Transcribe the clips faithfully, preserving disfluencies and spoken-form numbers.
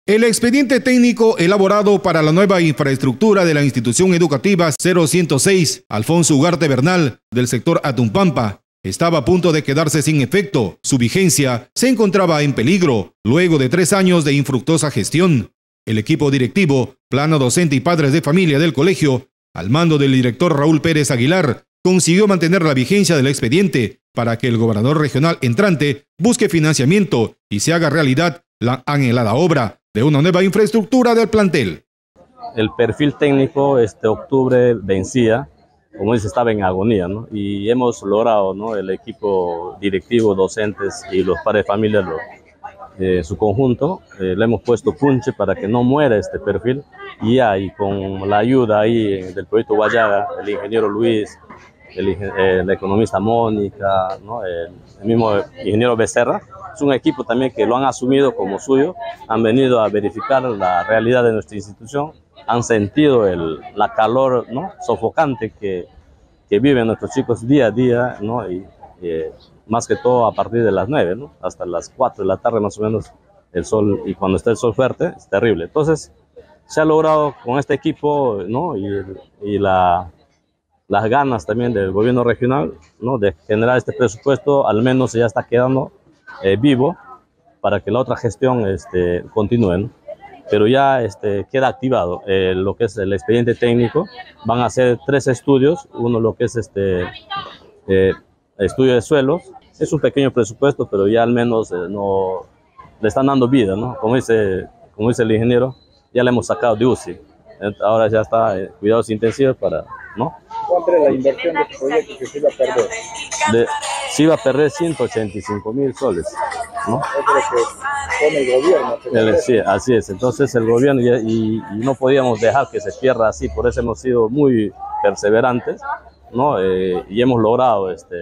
El expediente técnico elaborado para la nueva infraestructura de la institución educativa cero ciento seis Alfonso Ugarte Bernal del sector Atumpampa estaba a punto de quedarse sin efecto. Su vigencia se encontraba en peligro luego de tres años de infructuosa gestión. El equipo directivo, plano docente y padres de familia del colegio, al mando del director Raúl Pérez Aguilar, consiguió mantener la vigencia del expediente para que el gobernador regional entrante busque financiamiento y se haga realidad la anhelada obra de una nueva infraestructura del plantel. El perfil técnico este octubre vencía, como dice, estaba en agonía, ¿no? Y hemos logrado, ¿no? El equipo directivo, docentes y los padres de familia, lo, eh, su conjunto, eh, le hemos puesto punche para que no muera este perfil. Y ahí, con la ayuda ahí del proyecto Guayaga, el ingeniero Luis, el, eh, la economista Mónica, ¿no? el, el mismo ingeniero Becerra, es un equipo también que lo han asumido como suyo, han venido a verificar la realidad de nuestra institución, han sentido el, la calor, ¿no? sofocante que, que viven nuestros chicos día a día, ¿no? y eh, más que todo a partir de las nueve, ¿no? hasta las cuatro de la tarde más o menos, el sol, y cuando está el sol fuerte es terrible. Entonces se ha logrado con este equipo, ¿no? y, y la, las ganas también del gobierno regional, ¿no? de generar este presupuesto, al menos ya está quedando Eh, vivo para que la otra gestión este, continúe, ¿no? Pero ya este, queda activado eh, lo que es el expediente técnico. Van a hacer tres estudios, uno lo que es este eh, estudio de suelos, es un pequeño presupuesto, pero ya al menos eh, no, le están dando vida, ¿no? Como dice, como dice el ingeniero, ya le hemos sacado de U C I, ahora ya está eh, cuidados intensivos para, ¿no? ¿Cuánto era la inversión de este proyecto que se iba a perder? De, se iba a perder ciento ochenta y cinco mil soles, ¿no? Eso es lo que pone el gobierno. El, sí, así es. Entonces el gobierno y, y, y no podíamos dejar que se pierda así, por eso hemos sido muy perseverantes, ¿no? Eh, y hemos logrado este,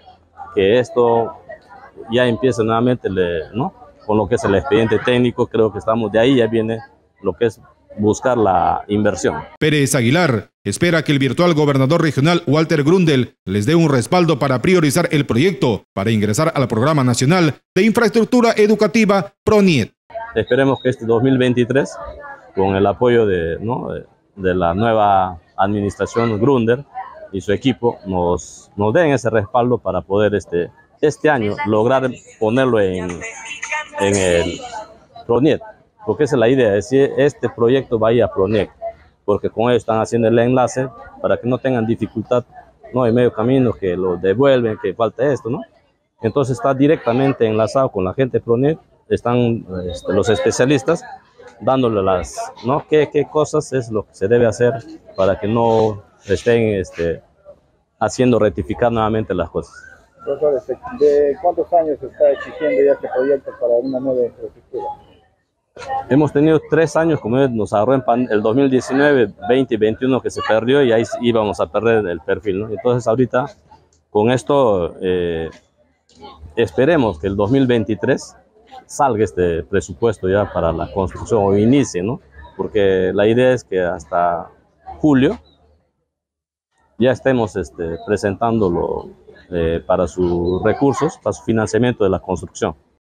que esto ya empiece nuevamente, le, ¿no? con lo que es el expediente técnico. Creo que estamos de ahí, ya viene lo que es buscar la inversión. Pérez Aguilar espera que el virtual gobernador regional Walter Grundel les dé un respaldo para priorizar el proyecto para ingresar al Programa Nacional de Infraestructura Educativa PRONIET. Esperemos que este dos mil veintitrés, con el apoyo de, ¿no? de, de la nueva administración Grundel y su equipo, nos, nos den ese respaldo para poder este, este año lograr ponerlo en, en el PRONIET. Porque esa es la idea, es decir, este proyecto va a ir a PRONIET, porque con ellos están haciendo el enlace para que no tengan dificultad, ¿no? en medio camino, que lo devuelven, que falta esto, ¿no? Entonces está directamente enlazado con la gente de PRONIET, están este, los especialistas dándole las, ¿no? ¿Qué, qué cosas es lo que se debe hacer para que no estén este, haciendo rectificar nuevamente las cosas. Profesor, ¿de cuántos años se está exigiendo ya este proyecto para una nueva infraestructura? Hemos tenido tres años, como nos agarró en el dos mil diecinueve, veinte y veintiuno que se perdió, y ahí íbamos a perder el perfil, ¿no? Entonces ahorita con esto eh, esperemos que el dos mil veintitrés salga este presupuesto ya para la construcción o inicie, ¿no? Porque la idea es que hasta julio ya estemos este, presentándolo eh, para sus recursos, para su financiamiento de la construcción.